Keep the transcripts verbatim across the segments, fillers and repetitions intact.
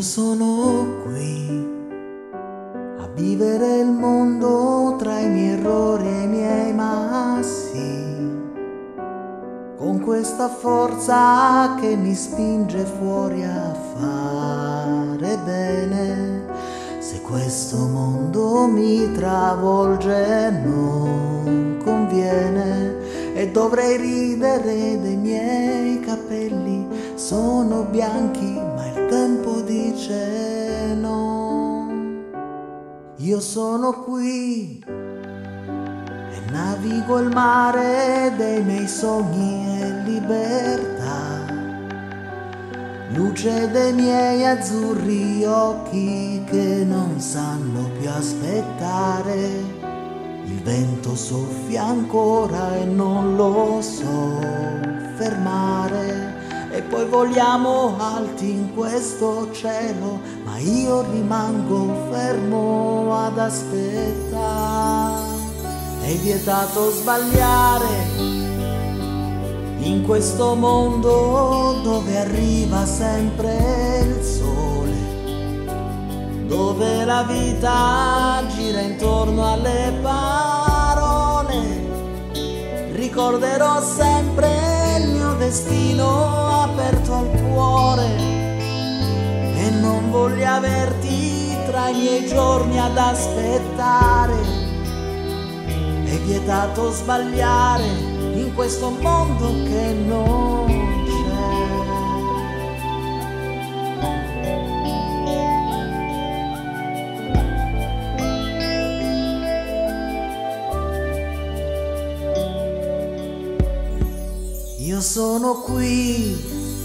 sono qui a vivere il mondo tra i miei errori e i miei massi, con questa forza che mi spinge fuori a fare bene. Se questo mondo mi travolge non conviene, e dovrei ridere dei miei capelli, sono bianchi ma il tempo dice no. Io sono qui e navigo il mare dei miei sogni e libertà, luce dei miei azzurri occhi che non sanno più aspettare. Il vento soffia ancora e non lo so fermare, e poi voliamo alti in questo cielo, ma io rimango fermo ad aspettare. È vietato sbagliare in questo mondo dove arriva sempre il sole, dove la vita gira intorno alle parole. Ricorderò sempre il mio destino aperto al cuore, e non voglio averti tra i miei giorni ad aspettare. È vietato sbagliare in questo mondo che non c'è. Io sono qui,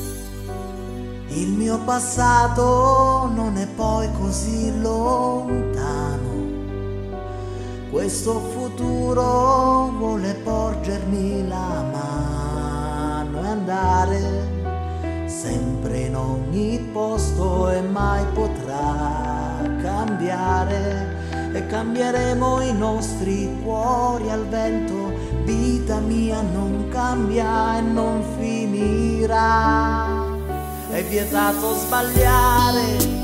il mio passato non è poi così lontano, questo futuro vuole porgermi la mano e andare sempre in ogni posto, e mai potrà cambiare, e cambieremo i nostri cuori al vento. Vita mia non cambia e non finirà. È vietato sbagliare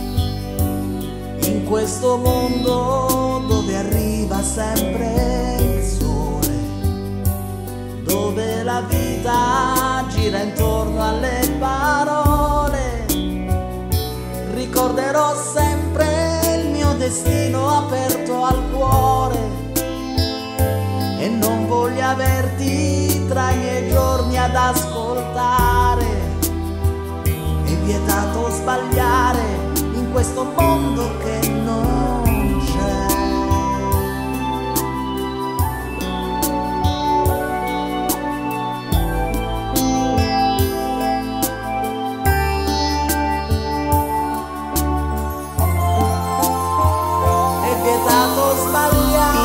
in questo mondo dove arriva sempre il sole, dove la vita gira intorno alle parole. Ricorderò sempre il mio destino aperto al cuore, e non voglio averti tra i miei giorni ad ascoltare. È vietato sbagliare in questo mondo che non c'è. È vietato sbagliare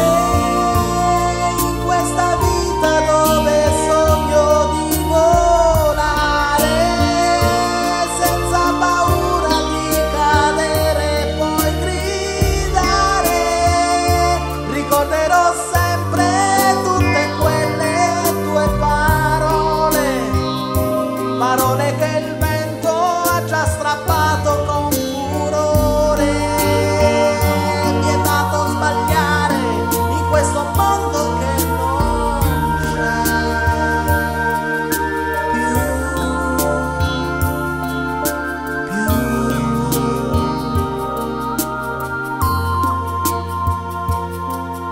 parole che il vento ha già strappato con furore. È vietato sbagliare in questo mondo che non c'è più,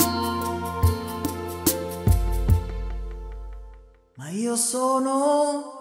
più. Ma io sono